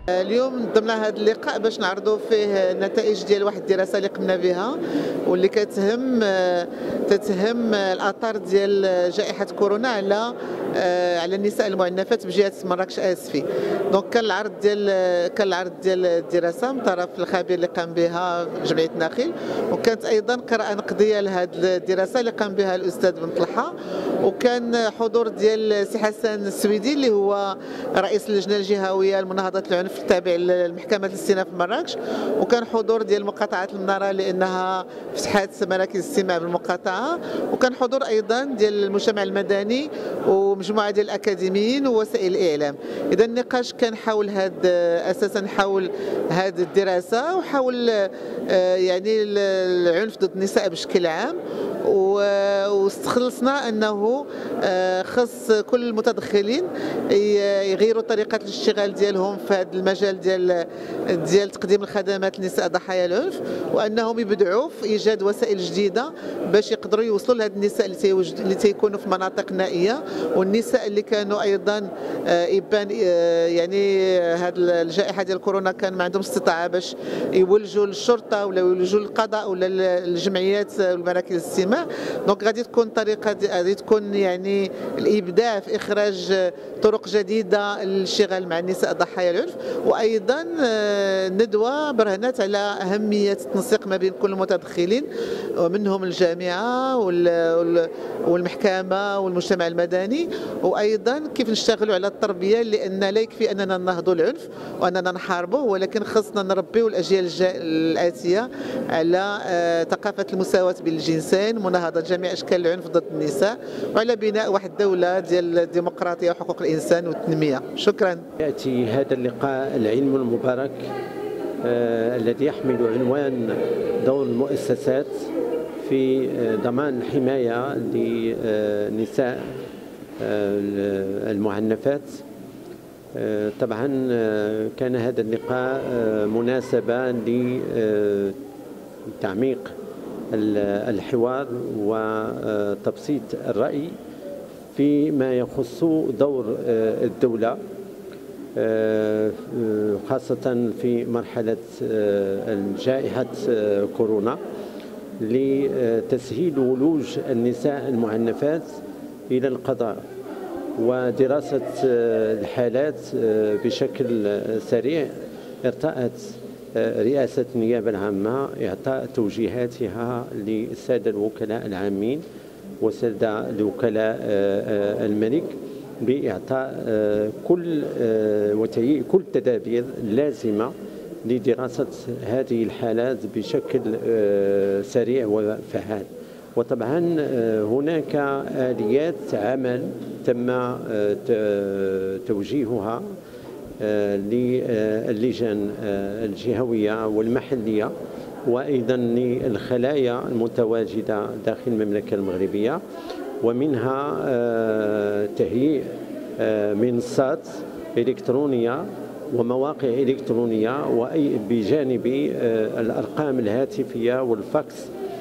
اليوم ضمن هذا اللقاء باش نعرضوا فيه النتائج ديال واحد الدراسه اللي قمنا بها واللي تتهم الاثار ديال جائحه كورونا على النساء المعنفات بجهه مراكش اسفي. دونك كان العرض ديال الدراسه من طرف الخبير اللي قام بها جمعيه ناخيل، وكانت ايضا قراءه نقديه لهذه الدراسه اللي قام بها الاستاذ بن طلحه، وكان حضور ديال سي حسن السويدي اللي هو رئيس اللجنه الجهويه لمناهضه العنف التابع لمحكمه الاستئناف في مراكش، وكان حضور ديال مقاطعه المناره لانها فتحت مراكز الاستماع بالمقاطعه، وكان حضور ايضا ديال المجتمع المدني ومجموعه ديال الاكاديميين ووسائل الاعلام. اذا النقاش كان اساسا حول هذه الدراسه وحول يعني العنف ضد النساء بشكل عام، واستخلصنا انه خص كل المتدخلين يغيروا طريقه الاشتغال ديالهم في هذا المجال ديال تقديم الخدمات للنساء ضحايا العنف، وانهم يبدعوا في ايجاد وسائل جديده باش يقدروا يوصلوا لهاد النساء اللي تيكونوا في مناطق نائيه، والنساء اللي كانوا ايضا يبان يعني هذه الجائحه ديال كورونا كان ما عندهم استطاعه باش يولجوا للشرطه ولا يولجوا للقضاء ولا الجمعيات والمراكز الاستماع. دونك غادي تكون يعني الابداع في اخراج طرق جديده للاشتغال مع النساء ضحايا العنف، وايضا ندوه برهنت على اهميه التنسيق ما بين كل المتدخلين ومنهم الجامعه والمحكمه والمجتمع المدني، وايضا كيف نشتغلوا على التربيه، لان لا يكفي اننا ننهضوا العنف واننا نحاربه، ولكن خصنا نربيو الاجيال الاتيه على ثقافه المساواه بين الجنسين، مناهضه جميع اشكال العنف ضد النساء، وعلى بناء واحد الدوله ديال الديمقراطيه وحقوق الانسان والتنميه. شكرا. ياتي هذا اللقاء العلم المبارك الذي يحمل عنوان دور المؤسسات في ضمان الحمايه لنساء المعنفات. طبعا كان هذا اللقاء مناسبة لتعميق الحوار وتبسيط الرأي فيما يخص دور الدولة، خاصة في مرحلة جائحة كورونا، لتسهيل ولوج النساء المعنفات إلى القضاء ودراسة الحالات بشكل سريع. ارتأت رئاسة النيابة العامة إعطاء توجيهاتها للسادة الوكلاء العامين والسادة الوكلاء الملك بإعطاء كل التدابير اللازمة لدراسة هذه الحالات بشكل سريع وفعال. وطبعا هناك آليات عمل تم توجيهها للجان الجهوية والمحلية وأيضا للخلايا المتواجدة داخل المملكة المغربية، ومنها تهيئ منصات إلكترونية ومواقع إلكترونية بجانب الأرقام الهاتفية والفاكس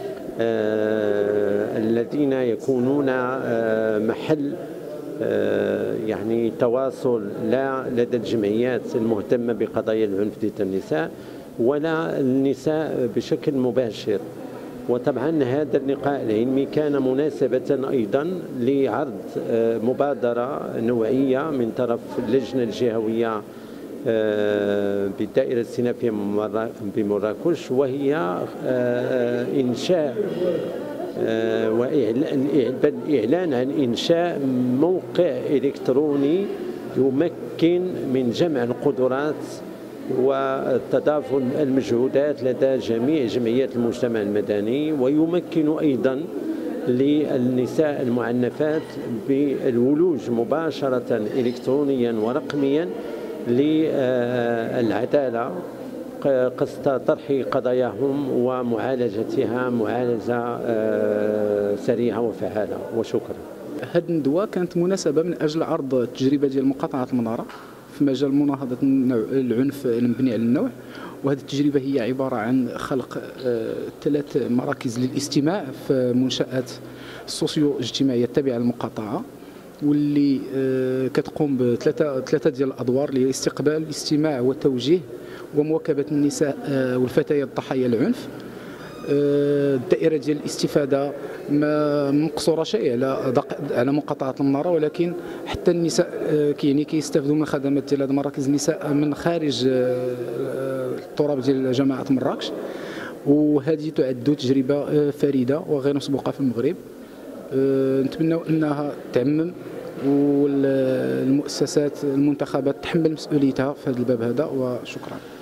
الذين يكونون محل يعني تواصل لا لدى الجمعيات المهتمة بقضايا العنف ضد النساء ولا النساء بشكل مباشر. وطبعا هذا اللقاء العلمي كان مناسبة أيضا لعرض مبادرة نوعية من طرف اللجنة الجهوية بالدائرة الاستئنافية بمراكش، وهي إنشاء والإعلان عن إنشاء موقع إلكتروني يمكن من جمع القدرات وتضافر المجهودات لدى جميع جمعيات المجتمع المدني، ويمكن أيضا للنساء المعنفات بالولوج مباشرة إلكترونيا ورقميا للعدالة قصد طرح قضاياهم ومعالجتها معالجة سريعة وفعالة. وشكرا. هذه الندوة كانت مناسبة من أجل عرض التجربة ديال مقاطعة المنارة في مجال مناهضة العنف المبني على النوع. وهذه التجربة هي عبارة عن خلق 3 مراكز للاستماع في منشآت السوسيو اجتماعية التابعة للمقاطعة، واللي كتقوم بثلاثه ديال الادوار، اللي هي الاستقبال، الاستماع والتوجيه ومواكبه النساء والفتيات ضحايا العنف. الدائره ديال الاستفاده ما مقصوره شيء على مقاطعه المناره، ولكن حتى النساء كيستافدوا من الخدمات ديال هذه المراكز النساء من خارج التراب ديال جماعه مراكش، وهذه تعد تجربه فريده وغير مسبوقه في المغرب. نتمنى انها تعمم والمؤسسات المنتخبات تحمل مسؤوليتها في هذا الباب هذا، وشكرا.